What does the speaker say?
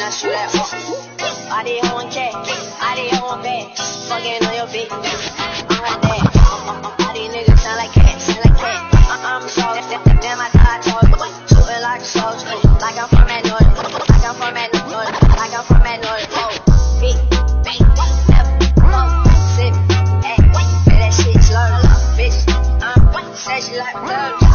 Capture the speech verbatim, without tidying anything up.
I shoot that up. I did one cat, I did one bad. Fucking on your bitch, I'm like that. All these niggas sound like cats, sound like cats. I'm so damn, I thought I told you. Shooting like a soldier, like I'm from that north, like I'm from that north, like I'm from that north. Oh, big, big, never, sip, act, that shit slur, bitch. I'm sexy like a